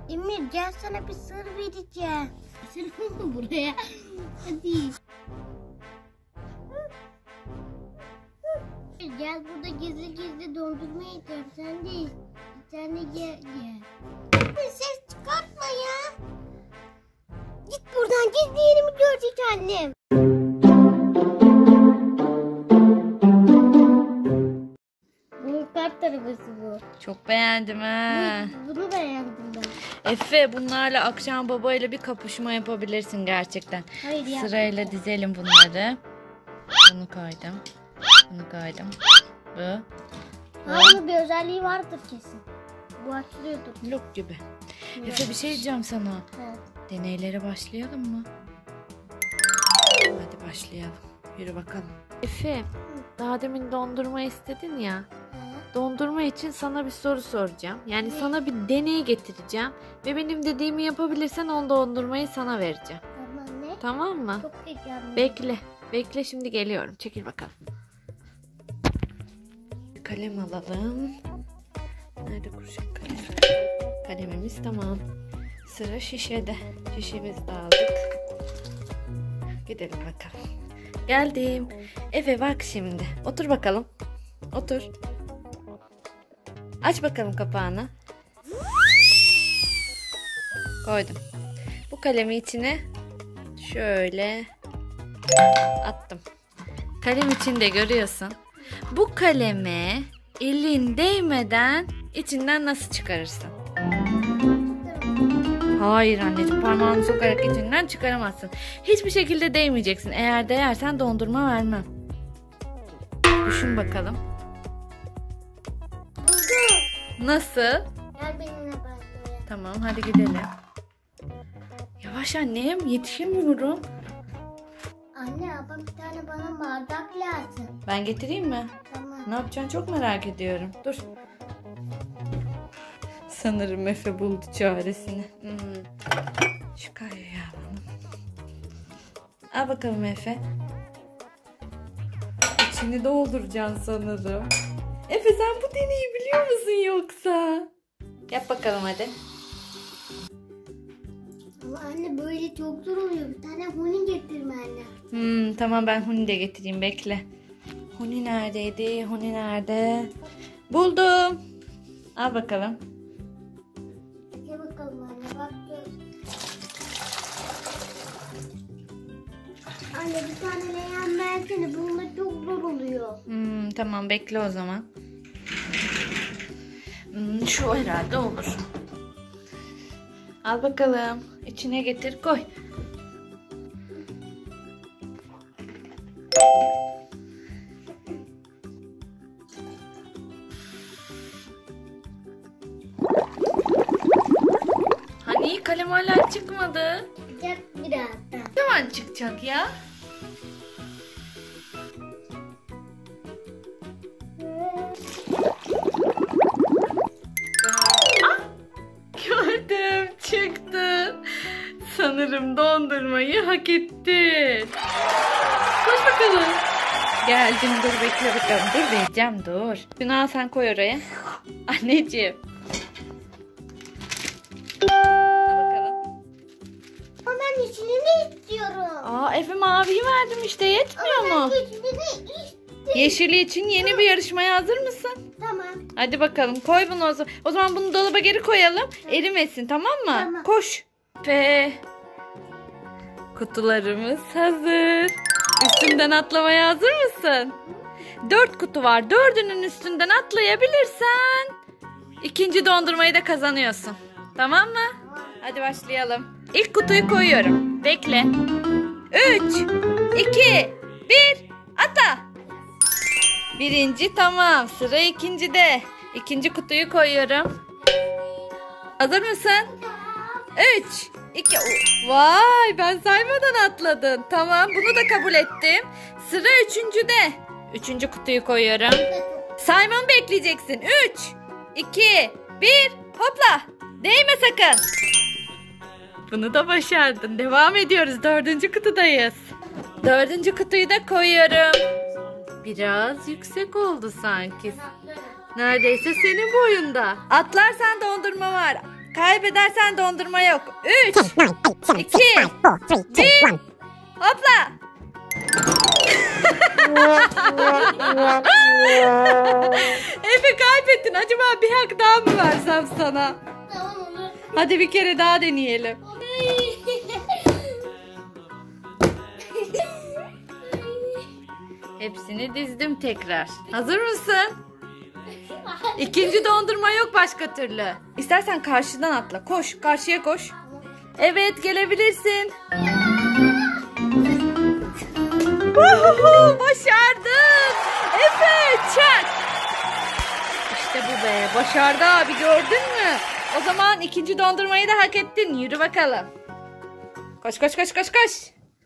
Emir gel sana bir sır vereceğim. Sır mı buraya? Hadi. Gel burada gizli gizli dondurma yiyeceğim. Sen de bir tane ye. Bir ses çıkartma ya. Git buradan, gizli yerimi görecek annem. Bu kart arabası bu. Çok beğendim ha. Bunu beğendim ben. Efe, bunlarla akşam babayla bir kapışma yapabilirsin gerçekten. Hayır ya. Sırayla dizelim bunları. Bunu koydum. Bunu koydum. Bu. Bunun bir özelliği vardır kesin. Bu açılıyordur. Lok gibi. Efe, bir şey diyeceğim sana. Evet. Deneylere başlayalım mı? Hadi başlayalım. Yürü bakalım. Efe, daha demin dondurma istedin ya. Dondurma için sana bir soru soracağım. Yani sana bir deney getireceğim. Ve benim dediğimi yapabilirsen o dondurmayı sana vereceğim. Tamam ne? Tamam mı? Çok heyecanlıyım. Bekle. Bekle, şimdi geliyorum. Çekil bakalım. Kalem alalım. Nerede kurşun kalem? Kalemimiz tamam. Sıra şişede. Şişemizi de aldık. Gidelim bakalım. Geldim. Efe bak şimdi. Otur bakalım. Otur. Aç bakalım kapağını. Koydum. Bu kalemi içine şöyle attım. Kalem içinde görüyorsun. Bu kaleme elin değmeden içinden nasıl çıkarırsın? Hayır anneciğim, parmağını sokarak içinden çıkaramazsın. Hiçbir şekilde değmeyeceksin. Eğer değersen dondurma vermem. Düşün bakalım. Nasıl? Gel benimle başlayalım. Tamam, hadi gidelim. Yavaş annem, yetişemiyorum. Anne ablam bir tane bana bardak lazım. Ben getireyim mi? Tamam. Ne yapacaksın, çok merak ediyorum. Dur. Sanırım Efe buldu çaresini. Şu kayayı alalım. Al bakalım Efe. İçini dolduracaksın sanırım. Efe, sen bu deneyi biliyor musun yoksa? Yap bakalım hadi. Ama anne böyle çok zor oluyor. Bir tane huni getirme anne. Tamam, ben huni de getireyim, bekle. Huni neredeydi? Huni nerede? Buldum. Al bakalım. Gel bakalım anne, bak gör. Anne bir tane leğen versene. Bununla çok zor oluyor. Tamam, bekle o zaman. Şu herhalde olur. Al bakalım. İçine getir, koy. Hani kalem hala çıkmadı. Çıkacak birazdan. Ne zaman çıkacak ya? Gördüm, çıktı. Sanırım dondurmayı hak ettin. Koş bakalım. Geldim, dur bekle bakalım. Dur vereceğim, dur. Şunu al, sen koy oraya. Anneciğim. Al bakalım. Ama ben içini de istiyorum. Efe, maviyi verdim işte, yetmiyor mu? Ben içini de istiyorum. Yeşili için yeni bir yarışmaya hazır mısın? Tamam. Hadi bakalım, koy bunu o zaman. O zaman bunu dolaba geri koyalım. Erimesin, tamam mı? Tamam. Koş. Ve kutularımız hazır. Üstünden atlamaya hazır mısın? 4 kutu var. 4'ünün üstünden atlayabilirsen ikinci dondurmayı da kazanıyorsun. Tamam mı? Hadi başlayalım. İlk kutuyu koyuyorum. Bekle. 3, 2, 1, ata. Birinci tamam. Sıra ikincide. İkinci kutuyu koyuyorum. Hazır mısın? 3, 2, vay, ben saymadan atladın. Tamam, bunu da kabul ettim. Sıra üçüncüde. Üçüncü kutuyu koyuyorum. Saymamı bekleyeceksin. 3, 2, 1, hopla. Değme sakın. Bunu da başardın. Devam ediyoruz. 4. kutudayız. 4. kutuyu da koyuyorum. Biraz yüksek oldu sanki. Neredeyse senin boyunda. Atlarsan dondurma var. Kaybedersen dondurma yok. 3, 2, 1. Hopla. Efe kaybettin. Acaba bir hak daha mı versem sana? Tamam olur. Hadi bir kere daha deneyelim. Hepsini dizdim tekrar. Hazır mısın? İkinci dondurma yok başka türlü. İstersen karşıdan atla. Koş. Karşıya koş. Evet gelebilirsin. Başardın. Efe çak. İşte bu be. Başardı abi gördün mü? O zaman ikinci dondurmayı da hak ettin. Yürü bakalım. Koş koş koş koş koş.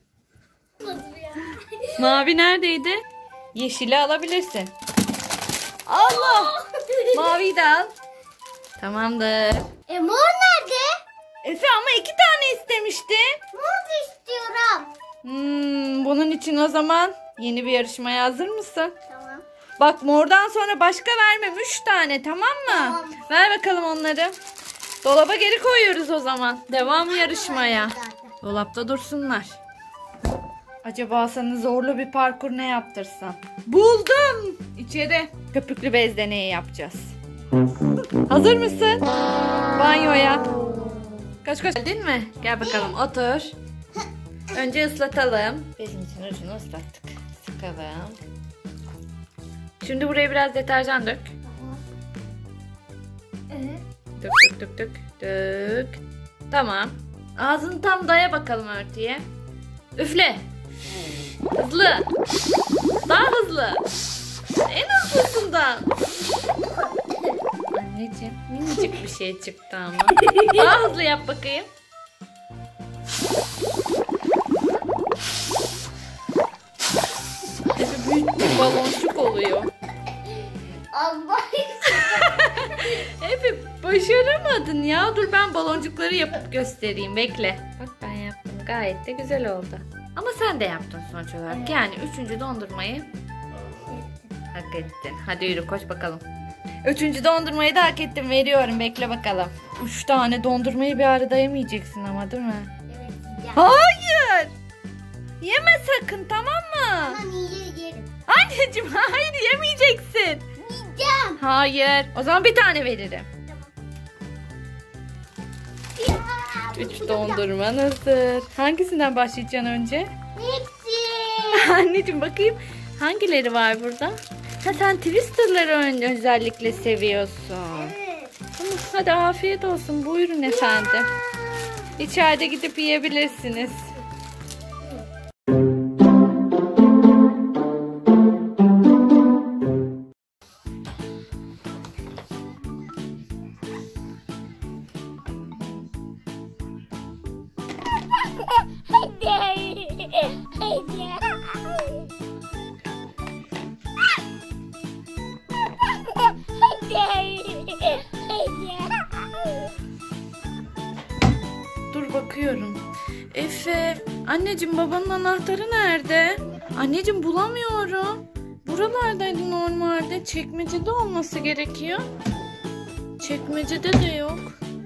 Mavi neredeydi? Yeşili alabilirsin. Allah! Maviyi de al. Tamamdır. Mor nerede? Efe ama 2 tane istemiştin. Mor da istiyorum. Bunun için o zaman yeni bir yarışmaya hazır mısın? Tamam. Bak mordan sonra başka vermem. 3 tane tamam mı? Tamam. Ver bakalım onları. Dolaba geri koyuyoruz o zaman. Devam yarışmaya. Dolapta dursunlar. Acaba sana zorlu bir parkur ne yaptırsam? Buldum. İçeri köpüklü bez deneyi yapacağız. Hazır mısın? Banyoya. Koş koş. Geldin mi? Gel bakalım otur. Önce ıslatalım. Bezimizin ucunu ıslattık. Sıkalım. Şimdi buraya biraz deterjan dök. Evet. Dök dök dök dök. Dök. Tamam. Ağzını tam daya bakalım örtüye. Üfle. Hızlı. Daha hızlı. En hızlısından. Anneciğim minicik bir şey çıktı ama. Daha hızlı yap bakayım. Büyük bir baloncuk oluyor. Allah. Efe başaramadın ya. Dur ben baloncukları yapıp göstereyim. Bekle. Bak ben yaptım. Gayet de güzel oldu. Ama sen de yaptın sonuç olarak. Evet. Yani 3. dondurmayı hak ettin. Hadi yürü koş bakalım. 3. dondurmayı da hak ettim. Veriyorum. Bekle bakalım. 3 tane dondurmayı bir arada yemeyeceksin ama değil mi? Evet yiyeceğim. Hayır. Yeme sakın tamam mı? Tamam yerim. Anneciğim hayır yemeyeceksin. Yiyeceğim. Hayır. O zaman bir tane veririm. Ya, 3 dondurman hazır. Hangisinden başlayacaksın önce? Hepsi. Anneciğim bakayım. Hangileri var burada? Ha sen Twister'ları özellikle seviyorsun. Evet. Tamam, hadi afiyet olsun. Buyurun efendim. İçeride gidip yiyebilirsiniz. Dur bakıyorum. Efe, anneciğim babanın anahtarı nerede? Anneciğim bulamıyorum. Buralardaydı normalde. Çekmecede olması gerekiyor. Çekmecede de yok.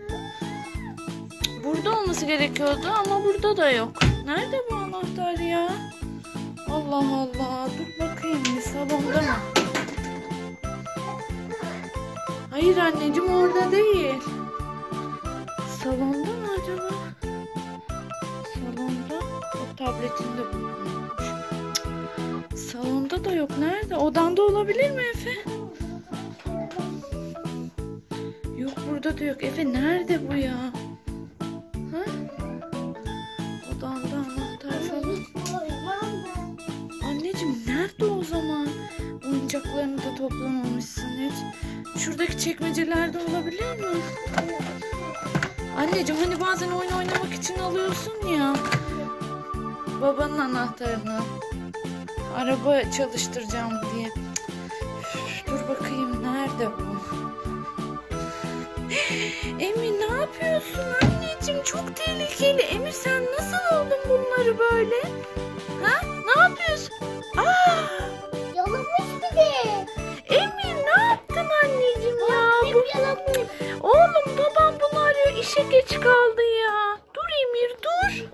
Burada olması gerekiyordu ama burada da yok. Nerede bu anahtar ya? Allah Allah. Dur bakayım bir salonda mı? Hayır anneciğim orada değil. Salonda mı acaba? Salonda. O tabletinde bulunmuş. Salonda da yok. Nerede? Odanda olabilir mi Efe? Yok burada da yok. Efe nerede bu ya? Ha? Odanda anahtar falan. Anneciğim nerede o zaman? Oyuncaklarını da toplamamışsın hiç. Şuradaki çekmecelerde olabilir mi? Anneciğim hani bazen oyun oynamak için alıyorsun ya. Babanın anahtarını. Araba çalıştıracağım diye. Üf, dur bakayım nerede bu? Emir ne yapıyorsun anneciğim? Çok tehlikeli. Emir sen nasıl aldın bunları böyle? Ha? Ne yapıyorsun? Aa! Yalamış bir de. Emir ne yaptın anneciğim ya? Hep yalamış. Oğlum babam bunu arıyor. işe geç kaldı ya. Dur Emir dur.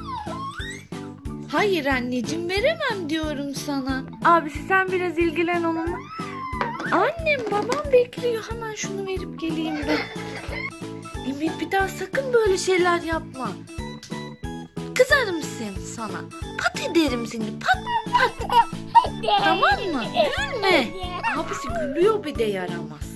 Hayır anneciğim veremem diyorum sana. Abisi sen biraz ilgilen onunla. Annem babam bekliyor. Hemen şunu verip geleyim ben. Emir bir daha sakın böyle şeyler yapma. Kızarım seni sana. Pat ederim seni. Pat pat. Tamam mı? Gülme. Abisi gülüyor bir de yaramaz.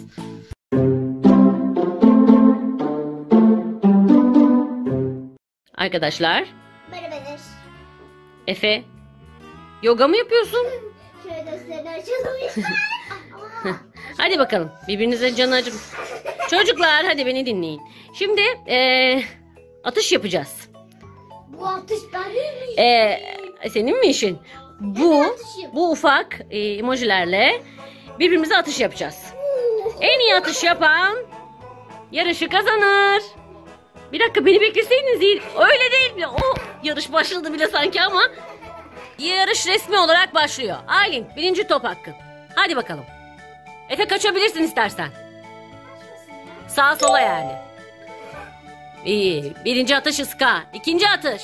Arkadaşlar, Merhabalar. Efe, yoga mı yapıyorsun? Şöyle gösteriden açalım. Hadi bakalım, birbirinize canı acım. Çocuklar, hadi beni dinleyin. Şimdi atış yapacağız. Bu atış ben değil mi? Senin mi işin? Bu ufak emojilerle birbirimize atış yapacağız. En iyi atış yapan yarışı kazanır. Bir dakika beni bekleseydiniz iyi. Öyle değil mi? O yarış başladı bile sanki ama yarış resmi olarak başlıyor. Aylin birinci top hakkın. Hadi bakalım. Efe kaçabilirsin istersen. Sağa sola yani. İyi. Birinci atış ıska. İkinci atış.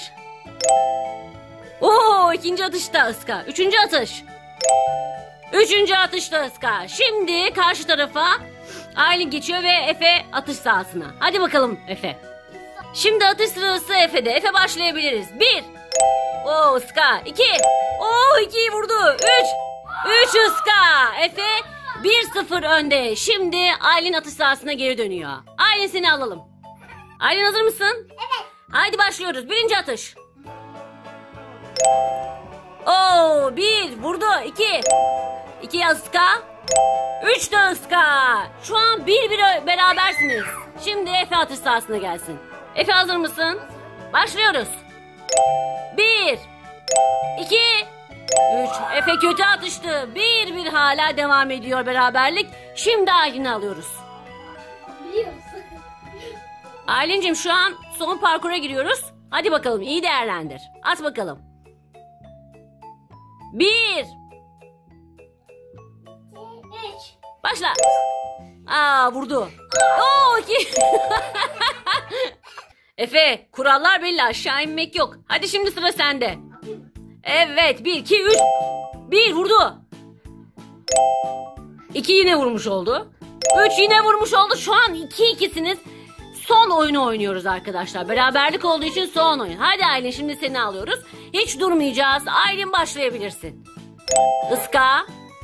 Oo, ikinci atışta ıska. Üçüncü atış. Üçüncü atışta ıska. Şimdi karşı tarafa Aylin geçiyor ve Efe atış sahasına. Hadi bakalım Efe. Şimdi atış sırası Efe'de. Efe başlayabiliriz. 1. Oo ıska. 2. Oo 2'yi vurdu. 3. 3 ıska. Efe 1-0 önde. Şimdi Aylin atış sahasına geri dönüyor. Aylin seni alalım. Aylin hazır mısın? Evet. Haydi başlıyoruz. Birinci atış. Oo 1 vurdu. 2. 2 ıska. 3 de ıska. Şu an 1-1 berabersiniz. Şimdi Efe atış sahasına gelsin. Efe hazır mısın? Başlıyoruz. 1 2 3. Efe kötü atıştı. 1-1 hala devam ediyor beraberlik. Şimdi Aylin'i alıyoruz. Biliyorsun. Aylin'cim şu an son parkura giriyoruz. Hadi bakalım iyi değerlendir. At bakalım. 1 3. Başla. Aa vurdu. Oo 2. Efe kurallar belli, aşağı inmek yok. Hadi şimdi sıra sende. Evet 1 2 3. 1 vurdu. 2 yine vurmuş oldu. 3 yine vurmuş oldu. Şu an 2-2'siniz. Son oyunu oynuyoruz arkadaşlar. Beraberlik olduğu için son oyun. Hadi Aylin şimdi seni alıyoruz. Hiç durmayacağız. Aylin başlayabilirsin. Iska.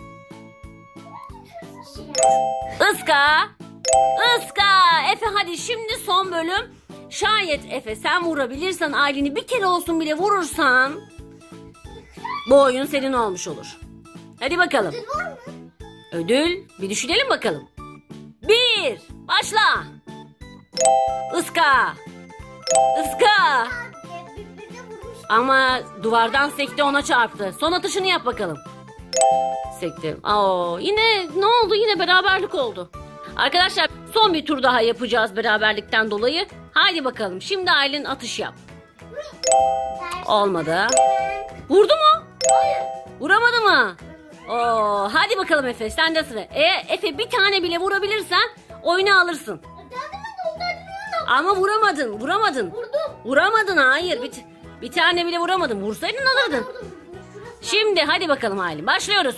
Iska. Iska. Efe hadi şimdi son bölüm. Şayet Efe sen vurabilirsen Aylin'i bir kere olsun bile vurursan bu oyun senin olmuş olur. Hadi bakalım. Ödül bir düşünelim bakalım. 1 başla. Iska. Iska. Birbirine vurmuş. Ama duvardan sekti, ona çarptı. Son atışını yap bakalım. Sekti. Aa, yine ne oldu? Yine beraberlik oldu. Arkadaşlar son bir tur daha yapacağız beraberlikten dolayı. Haydi bakalım. Şimdi Aylin atış yap. Olmadı. Vurdu mu? Hayır. Vuramadı mı? Oo, hadi bakalım Efe. Sende sıra. Efe bir tane bile vurabilirsen oyunu alırsın. Ama vuramadın. Vuramadın. Vurdum. Vuramadın hayır. Bir tane bile vuramadın. Vursaydın alırdın. Şimdi hadi bakalım Aylin. Başlıyoruz.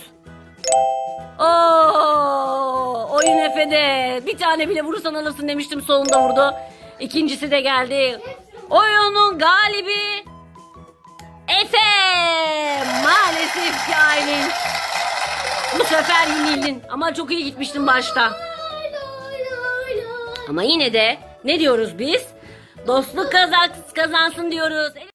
Oo, oyun Efe'de. Bir tane bile vurursan alırsın demiştim. Sonunda vurdu. İkincisi de geldi. Oyunun galibi Efe. Maalesef ki Aylin. Bu sefer yenildin. Ama çok iyi gitmiştin başta. Ama yine de ne diyoruz biz? Dostluk kazansın diyoruz.